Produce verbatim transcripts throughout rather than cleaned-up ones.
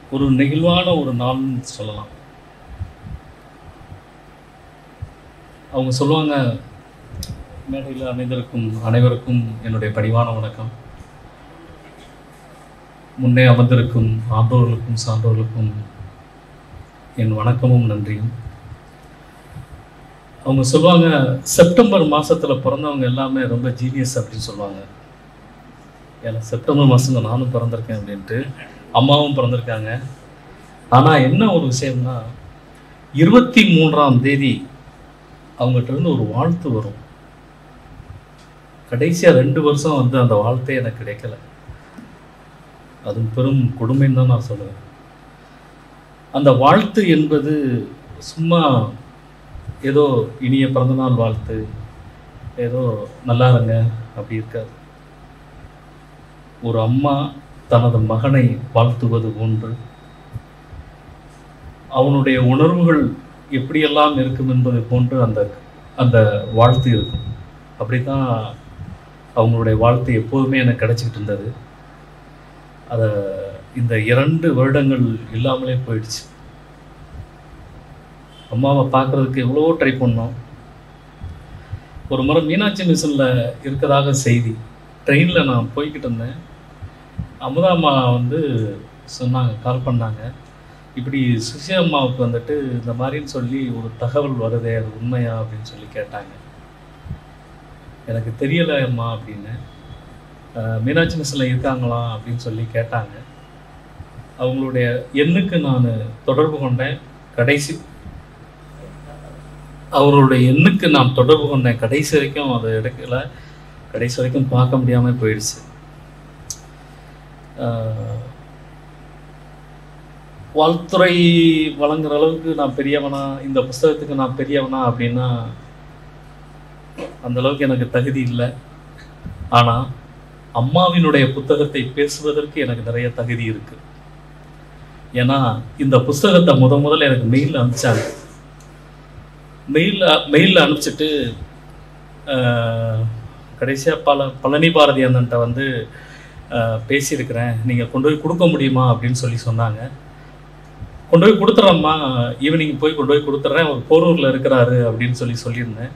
ஒரு நெகிழ்வான ஒரு நாள்னு சொல்லலாம். அவங்க சொல்லுவாங்க, மேடையில் அமைந்திருக்கும் அனைவருக்கும் என்னுடைய பணிவான வணக்கம். முன்னே அமர்ந்திருக்கும் ஆண்டோர்களுக்கும் சான்றோர்களுக்கும் என் வணக்கமும் நன்றியும். அவங்க சொல்லுவாங்க, செப்டம்பர் மாதத்தில் பிறந்தவங்க எல்லாமே ரொம்ப ஜீனியஸ் அப்படின்னு சொல்லுவாங்க. ஏன்னா செப்டம்பர் மாதம் நானும் பிறந்திருக்கேன் அப்படின்ட்டு, அம்மாவும் பிறந்திருக்காங்க. ஆனால் என்ன ஒரு விஷயம்னா, இருபத்தி மூன்றாம் தேதி அவங்ககிட்ட இருந்து ஒரு வாழ்த்து வரும். கடைசியாக ரெண்டு வருஷம் வந்து அந்த வாழ்த்தே எனக்கு கிடைக்கல. அது பெரும் கொடுமைன்னு தான் நான் சொல்லுவேன். அந்த வாழ்த்து என்பது சும்மா ஏதோ இனிய பிறந்தநாள் வாழ்த்து, ஏதோ நல்லா இருங்க அப்படி இருக்காது. ஒரு அம்மா தனது மகனை வாழ்த்துவது போன்று அவனுடைய உணர்வுகள் எப்படியெல்லாம் இருக்கும் என்பது போன்று அந்த அந்த வாழ்த்து இருக்கும். அப்படி தான் அவங்களுடைய வாழ்த்து எப்போதுமே எனக்கு கிடைச்சிக்கிட்டு இருந்தது. அதை இந்த இரண்டு வருடங்கள் இல்லாமலே போயிடுச்சு. அம்மாவை பார்க்குறதுக்கு எவ்வளவோ ட்ரை பண்ணோம். ஒரு முறை மீனாட்சி மிஷனில் இருக்கிறதாக செய்தி, ட்ரெயினில் நான் போய்கிட்டு இருந்தேன். அமுதா அம்மா வந்து சொன்னாங்க, கால் பண்ணாங்க, இப்படி சுசி அம்மாவுக்கு வந்துட்டு இந்த மாதிரின்னு சொல்லி ஒரு தகவல் வருதே, அது உண்மையா அப்படின்னு சொல்லி கேட்டாங்க. எனக்கு தெரியலை அம்மா அப்படின்னு. மீனாட்சி மிஷனில் இருக்காங்களா அப்படின்னு சொல்லி கேட்டாங்க. அவங்களுடைய எண்ணுக்கு நான் தொடர்பு கொண்டேன். கடைசி அவர்களுடைய எண்ணுக்கு நான் தொடர்பு கொண்டேன். கடைசி வரைக்கும் அதை எடுக்கல. கடைசி வரைக்கும் பார்க்க முடியாமல் போயிடுச்சு. வாழ்த்துறை வழங்குற அளவுக்கு நான் பெரியவனா, இந்த புஸ்தகத்துக்கு நான் பெரியவனா அப்படின்னா அந்த அளவுக்கு எனக்கு தகுதி இல்லை. ஆனால் அம்மாவினுடைய புத்தகத்தை பேசுவதற்கு எனக்கு நிறைய தகுதி இருக்கு. ஏன்னா இந்த புஸ்தகத்தை முத முதல்ல எனக்கு மெயிலில் அனுப்பிச்சாங்க. மெயிலில் மெயிலில் அனுப்பிச்சிட்டு கடைசியாக பல பழனி பாரதி அண்ணன்ட்ட வந்து பேசியிருக்கிறேன், நீங்கள் கொண்டு போய் கொடுக்க முடியுமா அப்படின்னு சொல்லி சொன்னாங்க. கொண்டு போய் கொடுத்துட்றேம்மா, ஈவினிங் போய் கொண்டு போய் கொடுத்துட்றேன், ஒரு போரூரில் இருக்கிறாரு அப்படின்னு சொல்லி சொல்லியிருந்தேன்.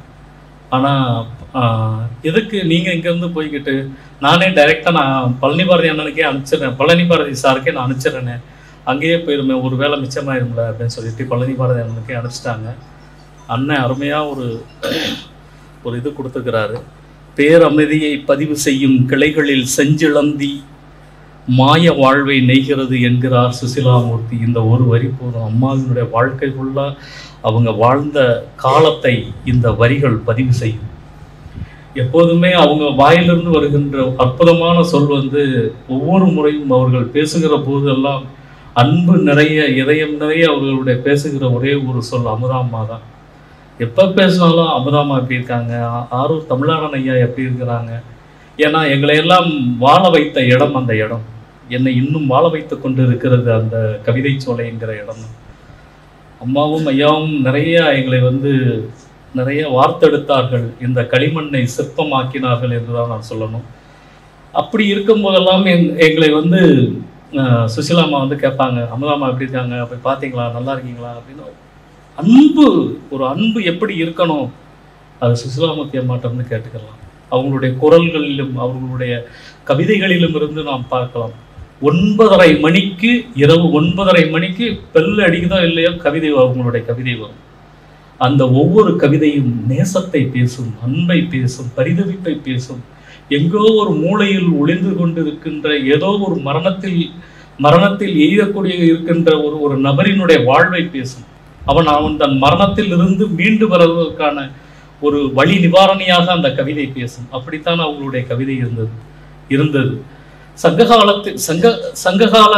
ஆனால் எதுக்கு நீங்கள் இங்கேருந்து போய்கிட்டு, நானே டைரெக்டாக நான் பழனி பாரதி அண்ணனுக்கே அனுப்பிச்சிடுறேன், பழனி பாரதி சாருக்கே நான் அனுப்பிச்சிடுறேனே, அங்கேயே போயிருமே, ஒரு வேலை மிச்சமாயிரும்ல அப்படின்னு சொல்லிட்டு பழனி பாரதி அண்ணனுக்கே அனுப்பிச்சிட்டாங்க. அண்ணன் அருமையாக ஒரு ஒரு இது கொடுத்துருக்கிறாரு. பேரமைதியை பதிவு செய்யும் கிளைகளில் செஞ்சிழந்தி மாய வாழ்வை நெய்கிறது என்கிறார் சுசிலாமூர்த்தி. இந்த ஒரு வரி போதும். அம்மாவினுடைய வாழ்க்கை ஃபுல்லாக அவங்க வாழ்ந்த காலத்தை இந்த வரிகள் பதிவு செய்யும். எப்போதுமே அவங்க வாயிலிருந்து வருகின்ற அற்புதமான சொல் வந்து ஒவ்வொரு முறையும் அவர்கள் பேசுகிற போதெல்லாம் அன்பு நிறைய, இதயம் நிறைய அவர்களுடைய பேசுகிற ஒரே ஒரு சொல் அமுதாம்மா தான். எப்போ பேசினாலும் அமுதாம்மா எப்படி இருக்காங்க, ஆரூர் தமிழாளன் ஐயா எப்படி இருக்கிறாங்க. ஏன்னா எங்களை எல்லாம் வாழ வைத்த இடம் அந்த இடம், என்னை இன்னும் வாழ வைத்து கொண்டு இருக்கிறது அந்த கவிதை சோலைங்கிற இடம். அம்மாவும் ஐயாவும் நிறைய எங்களை வந்து நிறைய வார்த்தெடுத்தார்கள், இந்த களிமண்ணை சிற்பமாக்கினார்கள் என்றுதான் நான் சொல்லணும். அப்படி இருக்கும் போதெல்லாம் எங்களை வந்து சுசிலாம்மா வந்து கேட்பாங்க, அமுதாம்மா எப்படி இருக்காங்க, போய் பார்த்தீங்களா, நல்லா இருக்கீங்களா அப்படின்னு. அன்பு, ஒரு அன்பு எப்படி இருக்கணும், அது சுசிலாமூர்த்தி அம்மாட்ட இருந்து கேட்டுக்கலாம். அவங்களுடைய குரல்களிலும் அவர்களுடைய கவிதைகளிலும் இருந்து நாம் பார்க்கலாம். ஒன்பதரை மணிக்கு, இரவு ஒன்பதரை மணிக்கு பெல் அடிக்குதோ இல்லையோ கவிதை, அவங்களுடைய கவிதை வரும். அந்த ஒவ்வொரு கவிதையும் நேசத்தை பேசும், அன்பை பேசும், பரிதவிப்பை பேசும். எங்கோ ஒரு மூளையில் ஒளிந்து கொண்டு இருக்கின்ற ஏதோ ஒரு மரணத்தில் மரணத்தில் எய்தக்கூடிய இருக்கின்ற ஒரு ஒரு நபரினுடைய வாழ்வை பேசும். அவன் அவன் தன் மரணத்தில் இருந்து மீண்டு வருவதற்கான ஒரு வழி நிவாரணியாக அந்த கவிதை பேசும். அப்படித்தான் அவங்களுடைய கவிதை இருந்தது இருந்தது சங்ககாலத்தில் சங்க சங்ககால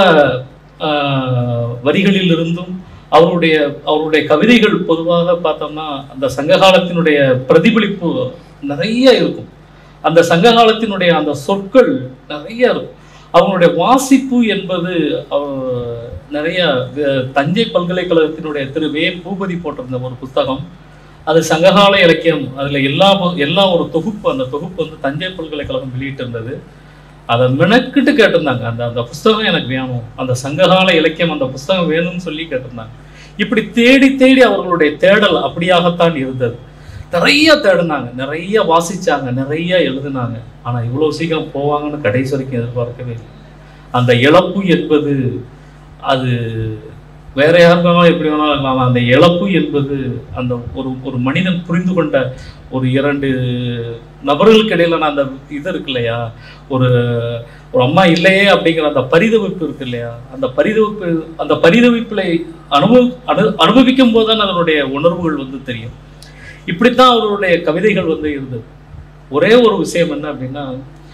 வரிகளில் இருந்தும் அவருடைய அவருடைய கவிதைகள் பொதுவாக பார்த்தோம்னா அந்த சங்ககாலத்தினுடைய பிரதிபலிப்பு நிறைய இருக்கும். அந்த சங்ககாலத்தினுடைய அந்த சொற்கள் நிறைய இருக்கும். அவங்களுடைய வாசிப்பு என்பது நிறைய. தஞ்சை பல்கலைக்கழகத்தினுடைய திரு வே பூபதி போட்டிருந்த ஒரு புத்தகம், அது சங்ககால இலக்கியம். அதில் எல்லா எல்லா ஒரு தொகுப்பு, அந்த தொகுப்பு வந்து தஞ்சை பல்கலைக்கழகம் வெளியிட்டிருந்தது. அதை மெனக்கிட்டு கேட்டிருந்தாங்க. அந்த அந்த புஸ்தகம் எனக்கு வேணும், அந்த சங்ககால இலக்கியம் அந்த புஸ்தகம் வேணும்னு சொல்லி கேட்டிருந்தாங்க. இப்படி தேடி தேடி அவர்களுடைய தேடல் அப்படியாகத்தான் இருந்தது. நிறைய தேடினாங்க, நிறைய வாசிச்சாங்க, நிறைய எழுதினாங்க. ஆனால் இவ்வளோ சீக்கிரம் போவாங்கன்னு கடைசி வரைக்கும் எதிர்பார்க்கவே இல்லை. அந்த இழப்பு என்பது அது வேற யாருக்காலும் எப்படி வேணாலும் இருக்கலாம். அந்த இழப்பு என்பது அந்த ஒரு ஒரு மனிதன் புரிந்து கொண்ட ஒரு இரண்டு நபர்களுக்கு இடையிலான அந்த இது இருக்கு இல்லையா, ஒரு ஒரு அம்மா இல்லையே அப்படிங்கிற அந்த பரிதவிப்பு இருக்கு இல்லையா, அந்த பரிதவிப்பு அந்த பரிதவிப்பில் அனுபவ அனு அனுபவிக்கும் போது தான் அதனுடைய உணர்வுகள் வந்து தெரியும். இப்படித்தான் அவருடைய கவிதைகள் வந்து இருந்தது. ஒரே ஒரு விஷயம் என்ன அப்படின்னா,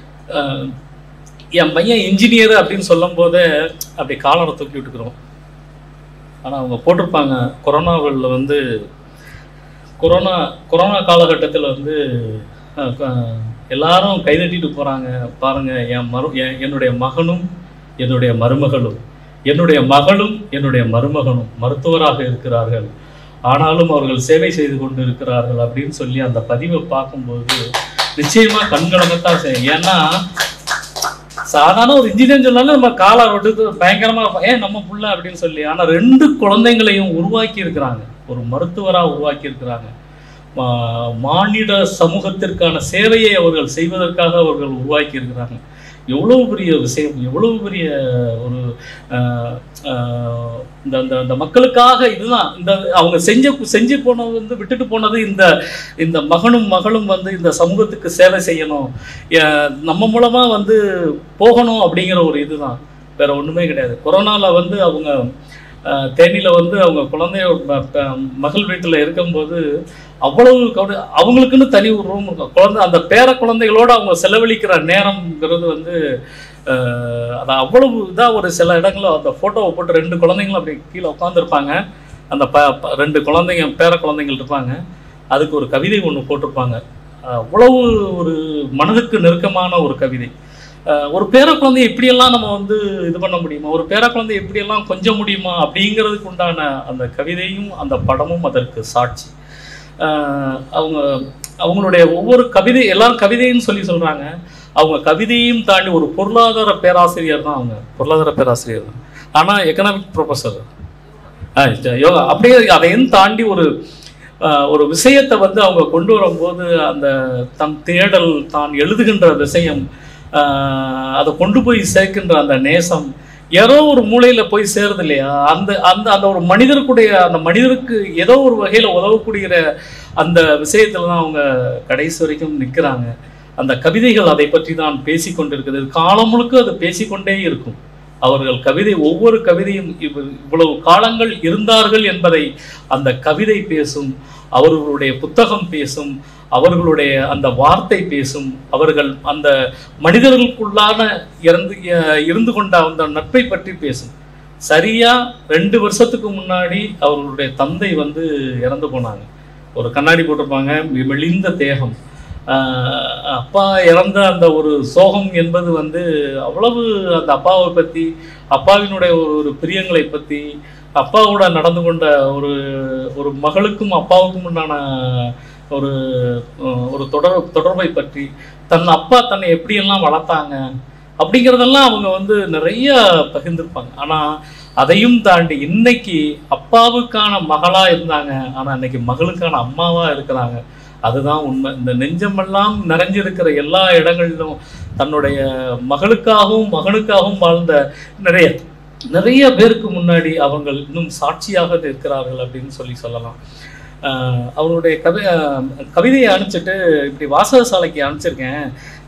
என் பையன் இன்ஜினியர் அப்படின்னு சொல்லும் போதே அப்படி காலரை தூக்கி விட்டுக்கிறோம். ஆனால் அவங்க போட்டிருப்பாங்க, கொரோனாவில் வந்து கொரோனா கொரோனா காலகட்டத்தில் வந்து எல்லாரும் கைதட்டிட்டு போகிறாங்க பாருங்கள், என் மரு என்னுடைய மகனும் என்னுடைய மருமகளும் என்னுடைய மகளும் என்னுடைய மருமகனும் மருத்துவராக இருக்கிறார்கள், ஆனாலும் அவர்கள் சேவை செய்து கொண்டு இருக்கிறார்கள் அப்படின்னு சொல்லி அந்த பதிவை பார்க்கும்போது நிச்சயமாக கண்கலங்கத்தான் செய்யும். ஏன்னா சாதாரண ஒரு இன்ஜினியர் சொன்னாலும் நம்ம காலை விட்டு பயங்கரமாக ஏன் நம்ம புள்ள அப்படின்னு சொல்லி, ஆனால் ரெண்டு குழந்தைங்களையும் உருவாக்கி இருக்கிறாங்க, ஒரு மருத்துவராக உருவாக்கி இருக்கிறாங்க. மானிட சமூகத்திற்கான சேவையை அவர்கள் செய்வதற்காக அவர்கள் உருவாக்கி இருக்கிறாங்க. எவ்வளவு பெரிய விஷயம், எவ்வளவு பெரிய ஒரு இந்த இந்த மக்களுக்காக இதுதான் இந்த அவங்க செஞ்ச செஞ்சு போனது வந்து விட்டுட்டு போனது இந்த இந்த மகனும் மகளும் வந்து இந்த சமூகத்துக்கு சேவை செய்யணும், நம்ம மூலமா வந்து போகணும் அப்படிங்கிற ஒரு இதுதான், வேற ஒண்ணுமே கிடையாது. கொரோனால வந்து அவங்க தேனியில் வந்து அவங்க குழந்தைய மகள் வீட்டில் இருக்கும்போது அவ்வளவு கவனி அவங்களுக்குன்னு தனி ஒரு ரூம் இருக்கும். குழந்தை அந்த பேர குழந்தைகளோடு அவங்க செலவழிக்கிற நேரம்ங்கிறது வந்து அது அவ்வளவு இதாக ஒரு சில இடங்களில் அந்த ஃபோட்டோவை போட்டு ரெண்டு குழந்தைங்களும் அப்படி கீழே உட்காந்துருப்பாங்க. அந்த ப ரெண்டு குழந்தைங்க பேர குழந்தைங்கள் இருப்பாங்க. அதுக்கு ஒரு கவிதை ஒன்று போட்டிருப்பாங்க. அவ்வளவு ஒரு மனதுக்கு நெருக்கமான ஒரு கவிதை. ஒரு பேர குழந்தைய எப்படியெல்லாம் நம்ம வந்து இது பண்ண முடியுமா, ஒரு பேர குழந்தைய எப்படியெல்லாம் கொஞ்சம் முடியுமா அப்படிங்கிறதுக்கு உண்டான அந்த கவிதையும் அந்த படமும் அதற்கு சாட்சி. அவங்க அவங்களுடைய ஒவ்வொரு கவிதை எல்லாரும் கவிதைன்னு சொல்லி சொல்கிறாங்க. அவங்க கவிதையும் தாண்டி ஒரு பொருளாதார பேராசிரியர் தான், அவங்க பொருளாதார பேராசிரியர் தான், ஆனால் எக்கனாமிக் ப்ரொஃபஸர் யோகா. அப்படியே அதையும் தாண்டி ஒரு ஒரு விஷயத்தை வந்து அவங்க கொண்டு வரும்போது அந்த தன் தேடல், தான் எழுதுகின்ற விஷயம், அதை கொண்டு போய் சேர்க்கின்ற அந்த நேசம் ஏதோ ஒரு மூலையில் போய் சேருது இல்லையா, அந்த அந்த அந்த ஒரு மனிதருக்குடைய அந்த மனிதருக்கு ஏதோ ஒரு வகையில் உதவக்கூடிய அந்த விஷயத்துல தான் அவங்க கடைசி வரைக்கும் நிற்கிறாங்க. அந்த கவிதைகள் அதை பற்றி தான் பேசி கொண்டிருக்குது. காலம் முழுக்க அது பேசிக்கொண்டே இருக்கும். அவர்கள் கவிதை ஒவ்வொரு கவிதையும் இவ்வளவு காலங்கள் இருந்தார்கள் என்பதை அந்த கவிதை பேசும், அவர்களுடைய புத்தகம் பேசும், அவர்களுடைய அந்த வார்த்தை பேசும், அவர்கள் அந்த மனிதர்களுக்குள்ளான இறந்து இருந்து கொண்ட அந்த நட்பை பற்றி பேசும். சரியா ரெண்டு வருஷத்துக்கு முன்னாடி அவர்களுடைய தந்தை வந்து இறந்து போனாங்க. ஒரு கண்ணாடி போட்டிருப்பாங்க, மெலிந்த தேகம். அப்பா இறந்த அந்த ஒரு சோகம் என்பது வந்து அவ்வளவு அந்த அப்பாவை பற்றி, அப்பாவினுடைய ஒரு ஒரு பிரியங்களை பற்றி, அப்பாவோட நடந்து கொண்ட ஒரு ஒரு மகளுக்கும் அப்பாவுக்கும் உண்டான ஒரு ஒரு தொடர் தொடர்பை பற்றி, தன் அப்பா தன்னை எப்படியெல்லாம் வளர்த்தாங்க அப்படிங்கிறதெல்லாம் அவங்க வந்து நிறைய பகிர்ந்திருப்பாங்க. ஆனால் அதையும் தாண்டி இன்னைக்கு அப்பாவுக்கான மகளாக இருந்தாங்க, ஆனால் இன்னைக்கு மகளுக்கான அம்மாவாக இருக்கிறாங்க. அதுதான் உண்மை. இந்த நெஞ்சமெல்லாம் நிறைஞ்சிருக்கிற எல்லா இடங்களிலும் தன்னுடைய மகளுக்காகவும் மகனுக்காகவும் வாழ்ந்த நிறைய நிறைய பேருக்கு முன்னாடி அவங்க இன்னும் சாட்சியாக இருக்கிறார்கள் அப்படின்னு சொல்லி சொல்லலாம். அவருடைய கவி கவிதையை அனுப்பிச்சிட்டு இப்படி வாசகசாலைக்கு அனுப்பிச்சிருக்கேன்,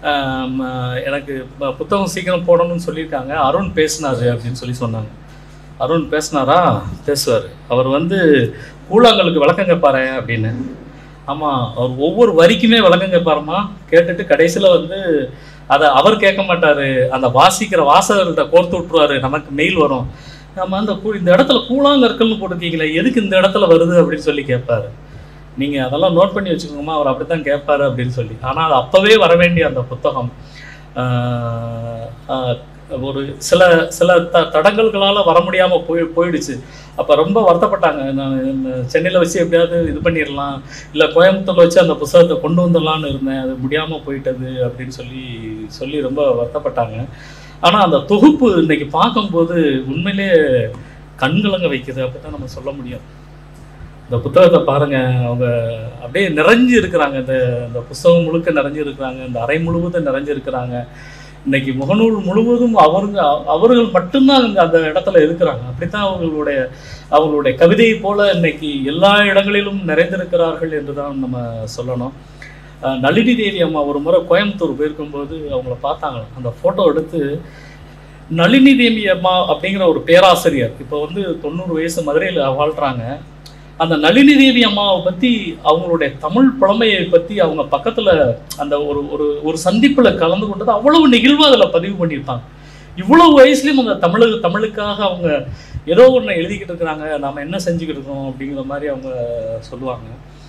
எனக்கு புத்தகம் சீக்கிரம் போடணும்னு சொல்லியிருக்காங்க, அருண் பேசினாரு அப்படின்னு சொல்லி சொன்னாங்க. அருண் பேசினாரா? பேசுவார். அவர் வந்து கூழாங்கலுக்கு விளக்கம் கேட்பாரு அப்படின்னு. ஆமாம், அவர் ஒவ்வொரு வரிக்குமே விளக்கம் கேட்பாருமா. கேட்டுட்டு கடைசியில் வந்து அதை அவர் கேட்க மாட்டார், அந்த வாசிக்கிற வாசகர்கள்ட்ட கோர்த்து விட்டுருவாரு. நமக்கு மெயில் வரும், நம்ம அந்த கூ இந்த இடத்துல கூழாங்கற்கள்னு போட்டுருக்கீங்களே, எதுக்கு இந்த இடத்துல வருது அப்படின்னு சொல்லி கேட்பாரு. நீங்கள் அதெல்லாம் நோட் பண்ணி வச்சுக்கோங்கம்மா, அவர் அப்படி தான் கேட்பாரு அப்படின்னு சொல்லி. ஆனால் அது அப்போவே வர வேண்டிய அந்த புத்தகம் ஒரு சில சில த தடங்கல்களால் வர முடியாமல் போய் போயிடுச்சு. அப்போ ரொம்ப வருத்தப்பட்டாங்க. நான் சென்னையில் வச்சு எப்படியாவது இது பண்ணிடலாம், இல்லை கோயம்புத்தூரில் வச்சு அந்த புத்தகத்தை கொண்டு வந்துடலான்னு இருந்தேன், அது முடியாமல் போயிட்டது அப்படின்னு சொல்லி சொல்லி ரொம்ப வருத்தப்பட்டாங்க. ஆனால் அந்த தொகுப்பு இன்னைக்கு பார்க்கும்போது உண்மையிலே கண்கலங்க வைக்குது அப்படி தான் நம்ம சொல்ல முடியும். இந்த புத்தகத்தை பாருங்கள், அவங்க அப்படியே நிறைஞ்சு இருக்கிறாங்க. இந்த இந்த புத்தகம் முழுக்க நிறைஞ்சு இருக்கிறாங்க, இந்த அறை முழுவதும் நிறைஞ்சு இருக்கிறாங்க. இன்னைக்கு முகநூல் முழுவதும் அவருங்க அவர்கள் மட்டும்தான் அங்கே அந்த இடத்துல இருக்கிறாங்க. அப்படித்தான் அவர்களுடைய அவர்களுடைய கவிதையை போல இன்னைக்கு எல்லா இடங்களிலும் நிறைந்திருக்கிறார்கள் என்று தான் நம்ம சொல்லணும். நளினி தேவி அம்மா ஒரு முறை கோயம்புத்தூர் போயிருக்கும்போது அவங்கள பார்த்தாங்க. அந்த ஃபோட்டோ எடுத்து நளினி தேவி அம்மா அப்படிங்கிற ஒரு பேராசிரியர் இப்போ வந்து தொண்ணூறு வயசு மதுரையில் வாழ்கிறாங்க. அந்த நளினி தேவி அம்மாவை பற்றி அவங்களுடைய தமிழ் புலமையை பற்றி அவங்க பக்கத்தில் அந்த ஒரு ஒரு ஒரு சந்திப்பில் கலந்து கொண்டது அவ்வளவு நெகிழ்வாக அதில் பதிவு பண்ணியிருப்பாங்க. இவ்வளவு வயசுலையும் அந்த தமிழ் தமிழுக்காக அவங்க ஏதோ ஒன்று எழுதிக்கிட்டு இருக்கிறாங்க, நாம் என்ன செஞ்சுக்கிட்டு இருக்கோம் அப்படிங்கிற மாதிரி அவங்க சொல்லுவாங்க.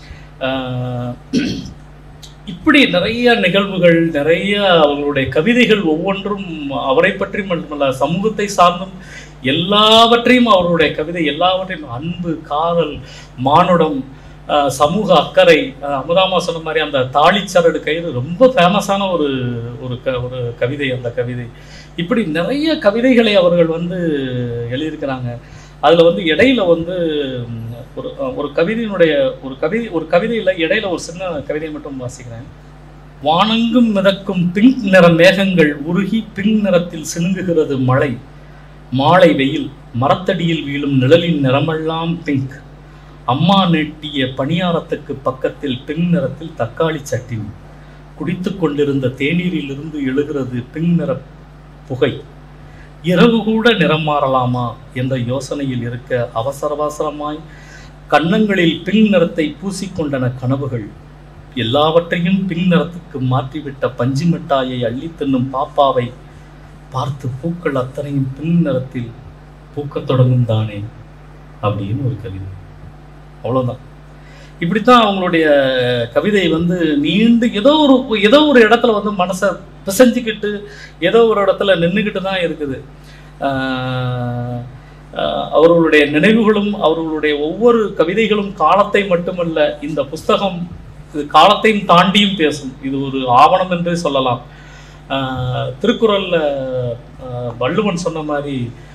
இப்படி நிறைய நிகழ்வுகள், நிறைய அவங்களுடைய கவிதைகள் ஒவ்வொன்றும் அவரை பற்றி மட்டுமல்ல சமூகத்தை சார்ந்தும் எல்லாவற்றையும் அவருடைய கவிதை எல்லாவற்றையும் அன்பு, காதல், மானுடம், சமூக அக்கறை, அமுதாமா சொன்ன மாதிரி அந்த தாளிச்சரடு கயிறு ரொம்ப ஃபேமஸான ஒரு ஒரு க ஒரு கவிதை. அந்த கவிதை இப்படி நிறைய கவிதைகளை அவர்கள் வந்து எழுதியிருக்கிறாங்க. அதில் வந்து இடையில வந்து ஒரு ஒரு கவிதையினுடைய ஒரு கவிதை ஒரு கவிதையில் இடையில ஒரு சின்ன கவிதையை மட்டும் வாசிக்கிறேன். வானங்கும் மிதக்கும் பிங்க் நிற மேகங்கள் உருகி பிங்க் நிறத்தில் சினுங்குகிறது மழை, மாலை வெயில், மரத்தடியில் வீழும் நிழலின் நிறமெல்லாம் பிங்க், அம்மா நீட்டிய பணியாரத்துக்கு பக்கத்தில் பிங்க் நிறத்தில் தக்காளி சட்டினி, குடித்து கொண்டிருந்த தேநீரிலிருந்து எழுகிறது பிங்க் நிற புகை, இரவு கூட நிறம் மாறலாமா என்ற யோசனையில் இருக்க அவசர அவசரமாய் கன்னங்களில் பிங்க் நிறத்தை பூசிக்கொண்டன கனவுகள், எல்லாவற்றையும் பிங்க் நிறத்துக்கு மாற்றிவிட்ட பஞ்சு மிட்டாயை அள்ளி தின்னும் பாப்பாவை பார்த்து பூக்கள் அத்தனையும் பிங்க் நிறத்தில் பூக்கத் தொடங்கும் தானே அப்படின்னு ஒரு கவிதை. அவ்வளோதான். இப்படித்தான் அவங்களுடைய கவிதை வந்து நீண்டு ஏதோ ஒரு ஏதோ ஒரு இடத்துல வந்து மனசை பிசைஞ்சிக்கிட்டு ஏதோ ஒரு இடத்துல நின்றுக்கிட்டு தான் இருக்குது. அவர்களுடைய நினைவுகளும் அவர்களுடைய ஒவ்வொரு கவிதைகளும் காலத்தை மட்டுமல்ல, இந்த புஸ்தகம் இது காலத்தையும் தாண்டியும் பேசும். இது ஒரு ஆவணம் என்றே சொல்லலாம். திருக்குறள்ல வள்ளுவன் சொன்ன மாதிரி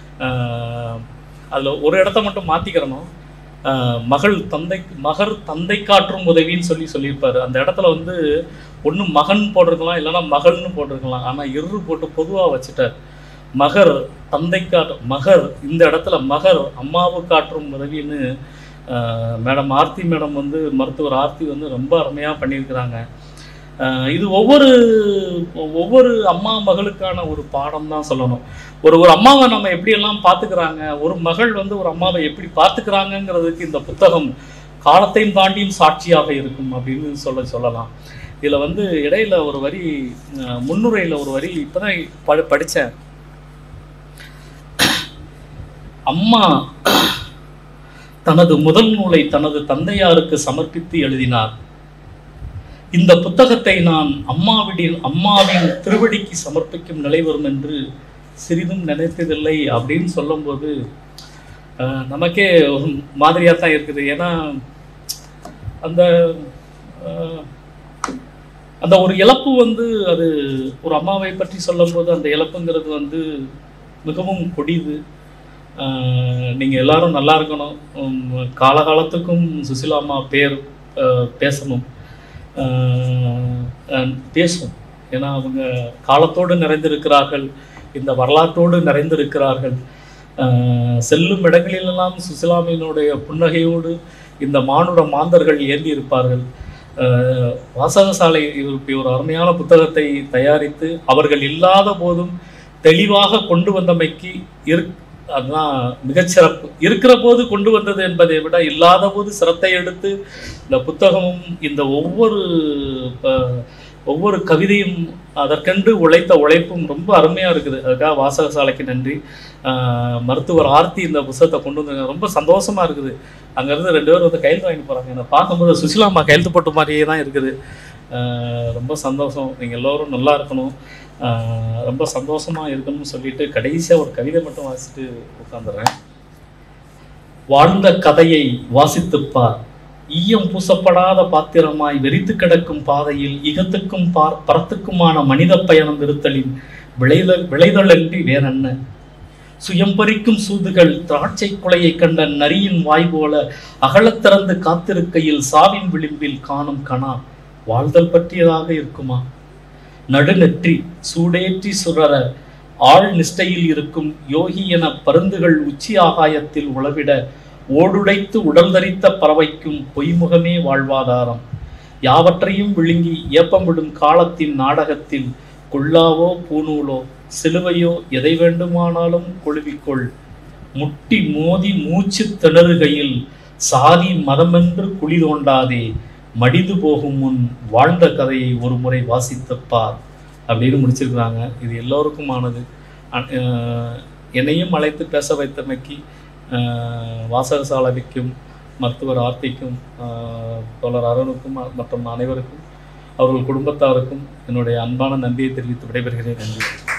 அதில் ஒரு இடத்த மட்டும் மாற்றிக்கிறணும். மகள் தந்தை மகர் தந்தை காற்றும் உதவின்னு சொல்லி சொல்லியிருப்பாரு. அந்த இடத்துல வந்து ஒன்று மகன் போட்டிருக்கலாம், இல்லைன்னா மகள்னு போட்டிருக்கலாம். ஆனால் இரு போட்டு பொதுவாக வச்சுட்டார். மகர் தந்தை காற்றும் மகர் இந்த இடத்துல மகர் அம்மாவு காற்றும் உதவின்னு மேடம் ஆர்த்தி மேடம் வந்து மருத்துவர் ஆர்த்தி வந்து ரொம்ப அருமையாக பண்ணியிருக்கிறாங்க. இது ஒவ்வொரு ஒவ்வொரு அம்மா மகளுக்கான ஒரு பாடம் தான் சொல்லணும். ஒரு ஒரு அம்மாவை நம்ம எப்படியெல்லாம் பார்த்துக்கிறாங்க, ஒரு மகள் வந்து ஒரு அம்மாவை எப்படி பார்த்துக்கிறாங்கங்கிறதுக்கு இந்த புத்தகம் காலத்தையும் தாண்டியும் சாட்சியாக இருக்கும் அப்படின்னு சொல்ல சொல்லலாம். இதில் வந்து இடையில ஒரு வரி, முன்னுரையில் ஒரு வரி இப்போதான் ப படித்தேன். அம்மா தனது முதல் நூலை தனது தந்தையாருக்கு சமர்ப்பித்து எழுதினார். இந்த புத்தகத்தை நான் அம்மாவின் அம்மாவின் திருவடிக்கு சமர்ப்பிக்கும் நிலை வரும் என்று சிறிதும் நினைத்ததில்லை அப்படின்னு சொல்லும்போது நமக்கே ஒரு மாதிரியாக தான் இருக்குது. ஏன்னா அந்த அந்த ஒரு இழப்பு வந்து அது ஒரு அம்மாவை பற்றி சொல்லும்போது அந்த இழப்புங்கிறது வந்து மிகவும் கொடிது. நீங்கள் எல்லாரும் நல்லா இருக்கணும், காலகாலத்துக்கும் சுசிலா அம்மா பேர் பேசணும் பேசும். ஏன்னா அவங்க காலத்தோடு நிறைந்திருக்கிறார்கள், இந்த வரலாற்றோடு நிறைந்திருக்கிறார்கள். செல்லும் இடங்களிலெல்லாம் சுசிலாமியினுடைய புன்னகையோடு இந்த மானுட மாந்தர்கள் ஏந்தி இருப்பார்கள். வாசகசாலை இப்படி ஒரு அருமையான புத்தகத்தை தயாரித்து அவர்கள் இல்லாத போதும் தெளிவாக கொண்டு வந்தமைக்கு இரு அதுதான் மிகச்சிறப்பு. இருக்கிற போது கொண்டு வந்தது என்பதை விட இல்லாத போது சிரத்தை எடுத்து இந்த புத்தகமும் இந்த ஒவ்வொரு ஒவ்வொரு கவிதையும் அதற்கென்று உழைத்த உழைப்பும் ரொம்ப அருமையாக இருக்குது. அதுக்காக வாசகசாலைக்கு நன்றி. மருத்துவர் ஆர்த்தி இந்த புத்தகத்தை கொண்டு வந்து ரொம்ப சந்தோஷமாக இருக்குது. அங்கேருந்து ரெண்டு பேரும் வந்து கையெழுத்து வாங்கிட்டு போகிறாங்க. என்னை பார்க்கும்போது சுசிலாம்மா கையெழுத்து போட்ட மாதிரியே தான் இருக்குது. ரொம்ப சந்தோஷம். நீங்கள் எல்லோரும் நல்லா இருக்கணும். ரொம்ப சந்தோஷமாக இருக்கணும்னு சொல்லிட்டு கடைசியாக ஒரு கவிதை மட்டும் வாசிட்டு உட்காந்துறேன். வாழ்ந்த கதையை வாசித்துப்பார், ஈயம் பூசப்படாத பாத்திரமாய் வெறித்து கிடக்கும் பாதையில் இகத்துக்கும் பார் பரத்துக்குமான மனித பயணம் இருத்தலின் விளைதல் விளைதலன்றி வேறென்ன. சுயம்பறிக்கும் சூதுகள் திராட்சை குலையை கண்ட நரியின் வாய் போல அகலத் திறந்து காத்திருக்கையில் சாவின் விளிம்பில் காணும் கணா வாழ்தல் பற்றியதாக இருக்குமா? நடுநெற்றி சூடேற்றி சுரர ஆழ் நிஷ்டையில் இருக்கும் யோகி என பருந்துகள் உச்சி ஆகாயத்தில் உளவிட ஓடுடைத்து உடல் தரித்த பறவைக்கும் பொய்முகமே வாழ்வாதாரம். யாவற்றையும் விழுங்கி ஏப்பமிடும் காலத்தின் நாடகத்தில் கொள்ளாவோ பூநூலோ சிலுவையோ எதை வேண்டுமானாலும் கொழுவிக்கொள். முட்டி மோதி மூச்சு திணறுகையில் சாதி மதமென்று குழி தோண்டாதே, மடிந்து போகும் முன் வாழ்ந்த கதையை ஒரு முறை வாசித்துப்பார் அப்படின்னு முடிச்சிருக்கிறாங்க. இது எல்லோருக்குமானது. என்னையும் அழைத்து பேச வைத்தமைக்கு வாசகசாலைக்கும் மருத்துவர் ஆர்த்திக்கும் தோழர் அருணுக்கும் மற்றும் அனைவருக்கும் அவர்கள் குடும்பத்தாருக்கும் என்னுடைய அன்பான நன்றியை தெரிவித்து விடைபெறுகிறேன். நன்றி.